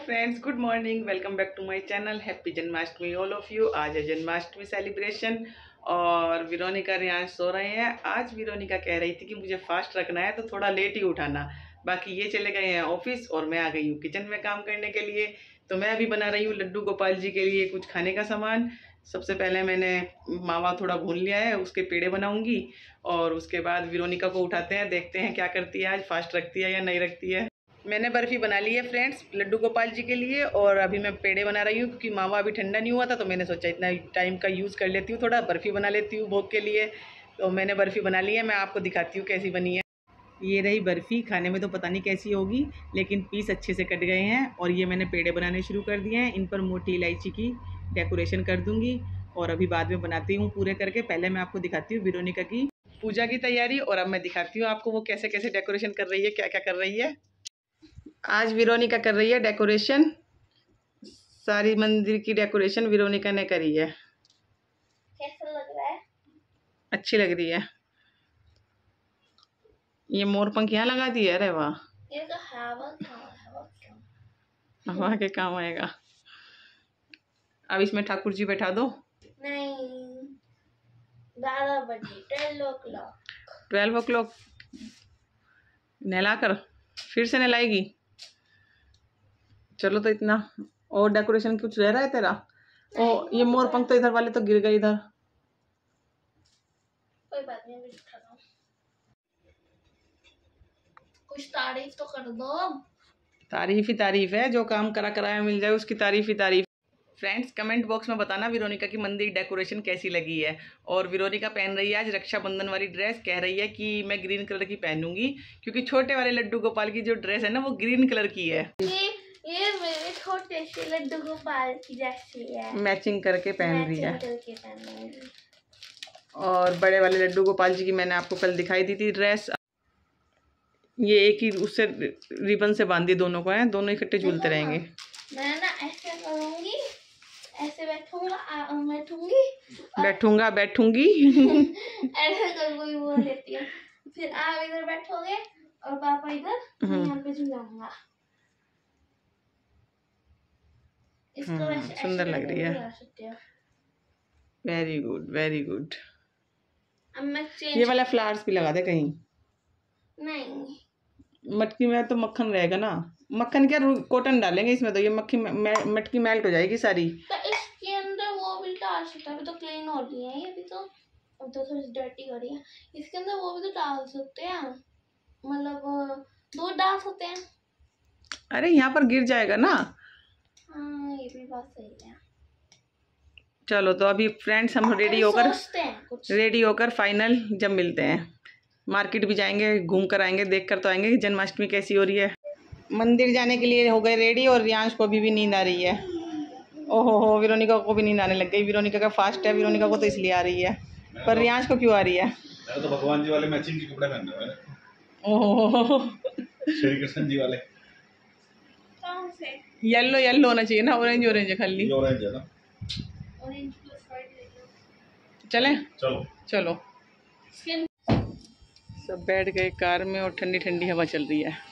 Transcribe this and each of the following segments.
Friends, good morning. Welcome back to my channel. Happy Janmashtami all of you. आज है Janmashtami celebration और Veronica Riyansh सो रहे हैं। आज विरोनिका कह रही थी कि मुझे फास्ट रखना है तो थोड़ा लेट ही उठाना। बाकी ये चले गए हैं ऑफिस और मैं आ गई हूँ किचन में काम करने के लिए। तो मैं अभी बना रही हूँ लड्डू गोपाल जी के लिए कुछ खाने का सामान। सबसे पहले मैंने मावा थोड़ा भून लिया है, उसके पेड़े बनाऊंगी और उसके बाद विरोनिका को उठाते हैं, देखते हैं क्या करती है, आज फास्ट रखती है या नहीं रखती है। मैंने बर्फ़ी बना ली है फ्रेंड्स लड्डू गोपाल जी के लिए और अभी मैं पेड़े बना रही हूँ क्योंकि मावा अभी ठंडा नहीं हुआ था। तो मैंने सोचा इतना टाइम का यूज़ कर लेती हूँ, थोड़ा बर्फ़ी बना लेती हूँ भोग के लिए। तो मैंने बर्फ़ी बना ली है, मैं आपको दिखाती हूँ कैसी बनी है। ये रही बर्फ़ी। खाने में तो पता नहीं कैसी होगी लेकिन पीस अच्छे से कट गए हैं। और ये मैंने पेड़े बनाने शुरू कर दिए हैं, इन पर मोटी इलायची की डेकोरेशन कर दूँगी और अभी बाद में बनाती हूँ पूरे करके। पहले मैं आपको दिखाती हूँ विरोनिका की पूजा की तैयारी और अब मैं दिखाती हूँ आपको वो कैसे कैसे डेकोरेशन कर रही है, क्या क्या कर रही है। आज विरोनिका कर रही है डेकोरेशन, सारी मंदिर की डेकोरेशन विरोनिका ने करी है। कैसा लग रहा है? अच्छी लग रही है। ये मोर पंख यहाँ लगा दिए। अरे वाह, ये तो हवा के काम आएगा। अब इसमें ठाकुर जी बैठा दो। नहीं, 12 बजे 12 o'clock नहलाकर फिर से नहलाएगी। चलो तो इतना और डेकोरेशन कुछ रह रहा है तेरा? ओ ये मोर पंख तो इधर वाले तो गिर गए इधर। कोई बात नहीं, अभी उठा दो। कुछ तारीफ तो कर दो। तारीफ ही तारीफ है, जो काम करा कराया मिल जाए उसकी तारीफ ही तारीफ। फ्रेंड्स कमेंट बॉक्स में बताना विरोनिका की मंदिर डेकोरेशन कैसी लगी है। और विरोनिका पहन रही है आज रक्षाबंधन वाली ड्रेस। कह रही है कि मैं ग्रीन कलर की पहनूंगी क्योंकि छोटे वाले लड्डू गोपाल की जो ड्रेस है ना वो ग्रीन कलर की है। ये मेरे छोटे से लड्डू गोपाल की जैसी है, मैचिंग करके पहन रही है। करके पहन रही है। और बड़े वाले लड्डू गोपाल जी की मैंने आपको कल दिखाई दी थी ड्रेस। ये एक ही उससे रिबन से बांधी दोनों को है, दोनों इकट्ठे झूलते रहेंगे। मैं ना ऐसे करूंगी, ऐसे बैठूंगी ऐसे करूंगी बोल देती हूँ। फिर आप इधर बैठोगे और पापा इधर, मैं यहाँ पे झूलाऊंगा। सुंदर लग रही है। Very good very good. ये वाला फ्लावर्स भी लगा दे कहीं। नहीं, मटकी में तो मक्खन रहेगा ना। मक्खन क्या, कॉटन डालेंगे इसमें तो ये मटकी मेल्ट हो जाएगी सारी। तो इसके अंदर वो भी डाल सकते हैं। अभी तो क्लीन हो रही है ये, अभी तो अब तो थोड़ी डर्टी हो रही है। इसके अंदर वो भी तो डाल सकते हैं, मतलब दूध डाल सकते हैं। अरे यहाँ पर गिर जाएगा ना। हाँ ये भी बात सही है। चलो तो अभी फ्रेंड्स हम रेडी होकर फाइनल जब मिलते हैं। मार्केट भी जाएंगे, घूम कर आएंगे, देख कर तो आएंगे कि जन्माष्टमी कैसी हो रही है। मंदिर जाने के लिए हो गए रेडी और रियांश को अभी भी नींद आ रही है। ओहो हो, विरोनिका को भी नींद आने लग गई। विरोनिका का फास्ट है, विरोनिका को तो इसलिए आ रही है, पर रियांश को क्यों आ रही है? तो भगवान जी वाले मैचिंग के कपड़े पहने हुए हैं। ओहो श्री कृष्ण जी वाले। कौन से? येलो होना चाहिए ना, ऑरेंज है खाली। ऑरेंज है ना, ऑरेंज प्लस व्हाइट। चले चलो। सब बैठ गए कार में और ठंडी ठंडी हवा चल रही है।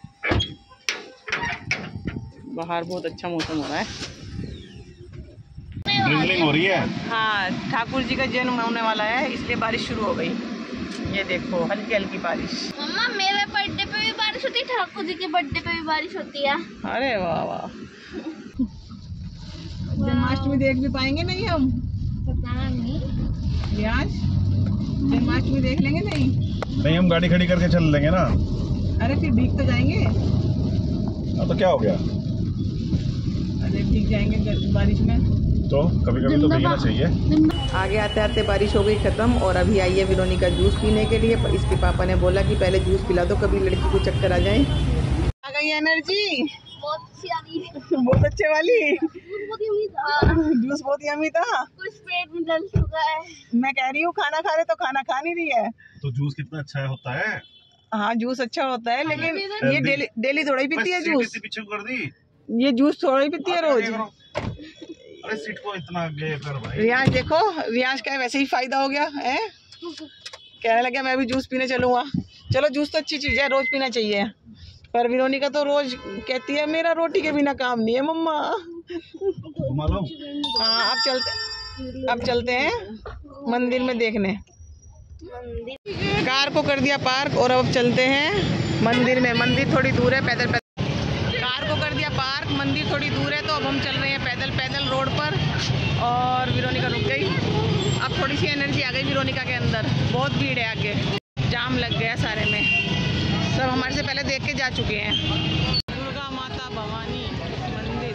बाहर बहुत अच्छा मौसम हो रहा है। ड्रिजलिंग हो रही है। हाँ, ठाकुर जी का जन्म होने वाला है इसलिए बारिश शुरू हो गई। ये देखो हल्की हल्की बारिश। मम्मा मेरे बर्थडे पे भी बारिश होती है, ठाकुर जी के बर्थडे पे भी बारिश होती है। अरे वाह वाह। जन्माष्टमी देख भी पाएंगे नहीं हम? पता नहीं। जन्माष्टमी देख लेंगे नहीं, हम गाड़ी खड़ी करके चल लेंगे ना। अरे फिर भीग तो जाएंगे। तो क्या हो गया? अरे भीग जाएंगे बारिश में तो कभी कभी तो भीगना चाहिए। आगे आते आते बारिश हो गई खत्म और अभी आई है विरोनिका जूस पीने के लिए। इसके पापा ने बोला कि पहले जूस पिला दो, कभी लड़की को चक्कर आ जाए। आ गई एनर्जी बहुत अच्छी आ रही है। बहुत अच्छे वाली। जूस बहुत यम्मी था। कुछ पेट में डल चुका है। मैं कह रही हूँ खाना खा रहे तो खाना खा नहीं रही है। तो जूस कितना अच्छा होता है। हाँ जूस अच्छा होता है लेकिन ये डेली थोड़ा ही पीती है जूस। पीछे कर दी। ये जूस थोड़ा ही पीती है रोज। अरे सीट को इतना आगे कर भाई। रियांश देखो, रियांश का वैसे ही फायदा हो गया है, कहने लगा मैं भी जूस पीने चलूंगा। चलो जूस तो अच्छी चीज है, रोज पीना चाहिए। पर विरोनिका तो रोज कहती है मेरा रोटी के बिना काम नहीं है मम्मा। मालूम हाँ अब चलते हैं मंदिर में देखने। कार को कर दिया पार्क और अब चलते हैं मंदिर में। मंदिर थोड़ी दूर है, पैदल कार को कर दिया पार्क, मंदिर थोड़ी दूर है, तो अब हम चल रहे हैं पैदल रोड पर। और विरोनिका रुक गई। अब थोड़ी सी एनर्जी आ गई विरोनिका के अंदर। बहुत भीड़ है आगे, जाम लग गया सारे में। सब हमारे से पहले देख के जा चुके हैं। दुर्गा माता भवानी मंदिर।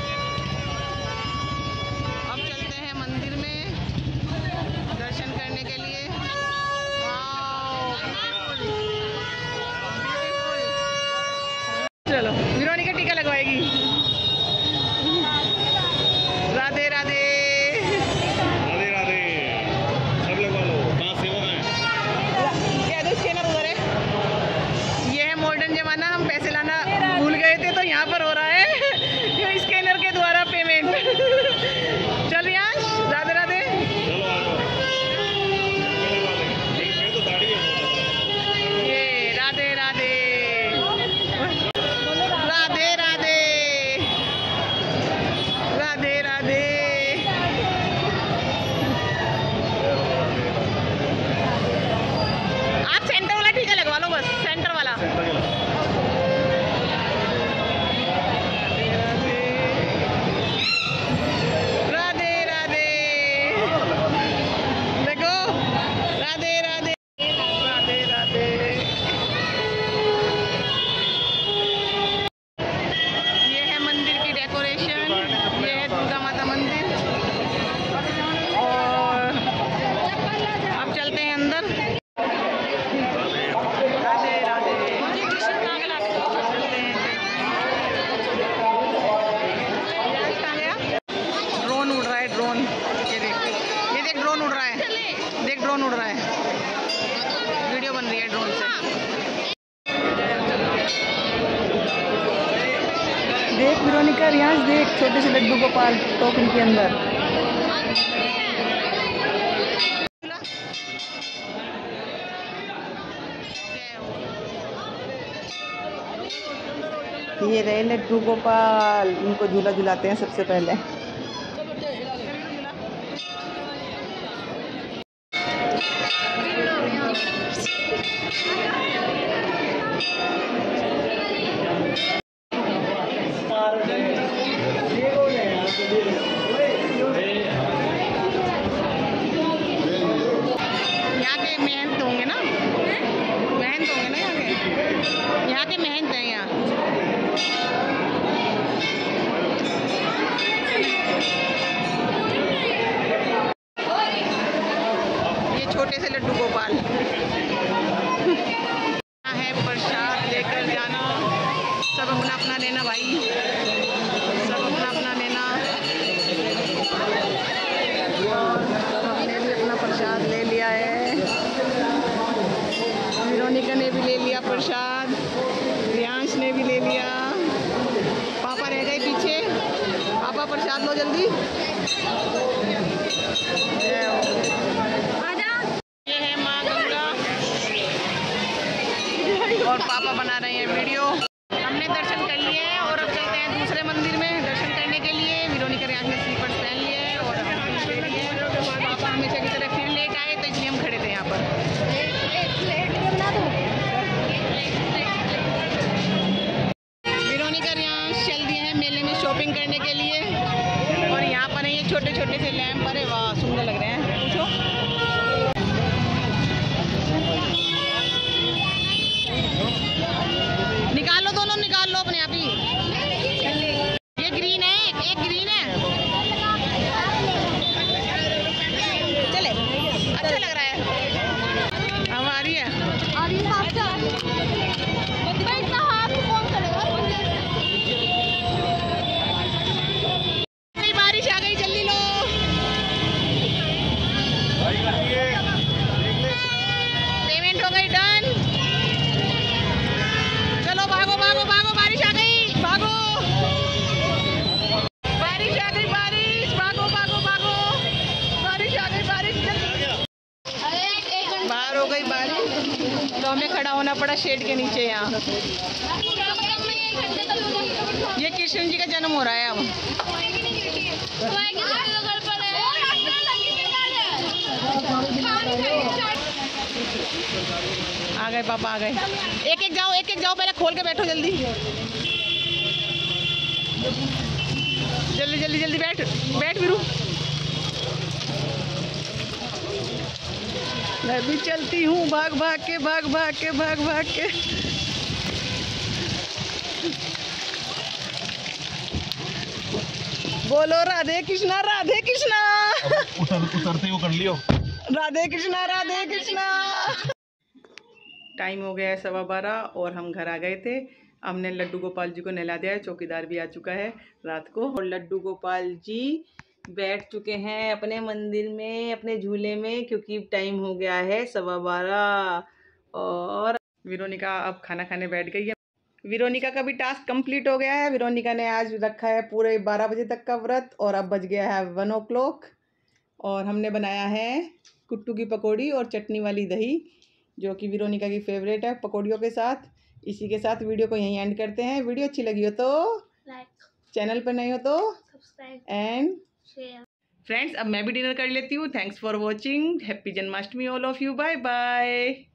अब चलते हैं मंदिर में दर्शन करने के लिए। चलो विरोनिका टीका लगवाएगी। राधे राधे। राधे राधे। सब लगवा लो। कहाँ सेवक हैं? क्या दो स्कैनर उधर है। ये है मॉडर्न जमाना, हम पैसे लाना भूल गए थे तो यहाँ पर हो रहा है स्कैनर के द्वारा पेमेंट। चल रियांश राधे राधे। चलो आ जाओ। मेरी तो दाढ़ी है। ये राधे राधे। राधे राधे। राधे राधे। आप सेंटर वाला टीका लगवा लो, बस सेंटर वाला। राधे राधे। देखो राधे राधे। राधे राधे। ये है मंदिर की डेकोरेशन। ये है दुर्गा माता मंदिर। और अब चलते हैं अंदर। राधे राधे। ड्रोन उड़ रहा है, ड्रोन। ये देख ड्रोन उड़ रहा है। देख ड्रोन उड़ रहा है, वीडियो बन रही है ड्रोन से। देख विरोनिका, रियांश देख छोटे से लड्डू गोपाल टोकरी के अंदर। ये रहे लड्डू गोपाल, इनको झूला झुलाते हैं सबसे पहले। यहाँ के मेहनत होंगे ना, मेहनत होंगे ना यहाँ के मेहनत है यहाँ। ये छोटे से लड्डू गोपाल। यहाँ है प्रसाद लेकर जाना। सब अपना अपना लेना भाई, सब अपना अपना लेना। हमने भी अपना प्रसाद ले लिया है। विरोनिका ने भी ले लिया प्रसाद। रियांश ने भी ले लिया। पापा रह गए पीछे। पापा प्रसाद लो जल्दी। ये है माँ गंगा और पापा बना रहे हैं वीडियो। हमने दर्शन कर लिए हैं और अब चलते हैं दूसरे मंदिर में दर्शन करने के लिए। विरोनिका रियांश ने स्लीपर्स पहन लिए हैं और हम ले लिए हैं। पापा हमेशा की तरह फिर लेट आए तो इसलिए हम खड़े थे यहाँ पर। विरोनिका रियांश चल दिए हैं मेले में शॉपिंग करने के लिए। और यहाँ पर है ये छोटे छोटे से लैंप। अरे वाह सुंदर लग रहे हैं। पूछो निकालो, दोनों निकाल लो अपने आप ही। ये ग्रीन है, एक ग्रीन है। चले अच्छा लग रहा है। अब आ रही है। बारिश आ गई, जल्दी लो। खड़ा होना पड़ा शेड के नीचे यहाँ। ये कृष्ण जी का जन्म हो रहा है अब। आ गए पापा आ गए। एक एक जाओ पहले खोल के बैठो जल्दी जल्दी जल्दी जल्दी बैठ वीरू। मैं भी चलती हूँ भाग भाग के। बोलो राधे कृष्णा उतरते ही वो कर लियो। राधे कृष्णा टाइम हो गया है 12:15 और हम घर आ गए थे। हमने लड्डू गोपाल जी को नहला दिया है। चौकीदार भी आ चुका है रात को और लड्डू गोपाल जी बैठ चुके हैं अपने मंदिर में अपने झूले में, क्योंकि टाइम हो गया है 12:15 और वेरोनिका अब खाना खाने बैठ गई है। वेरोनिका का भी टास्क कंप्लीट हो गया है। वेरोनिका ने आज रखा है पूरे 12 बजे तक का व्रत और अब बज गया है 1 o'clock और हमने बनाया है कुट्टू की पकौड़ी और चटनी वाली दही, जो कि वेरोनिका की फेवरेट है पकौड़ियों के साथ। इसी के साथ वीडियो को यहीं एंड करते हैं। वीडियो अच्छी लगी हो तो लाइक, चैनल पर नहीं हो तो सब्सक्राइब एंड शेयर। फ्रेंड्स अब मैं भी डिनर कर लेती हूँ। Thanks for watching. Happy Janmashtami all of you. Bye bye.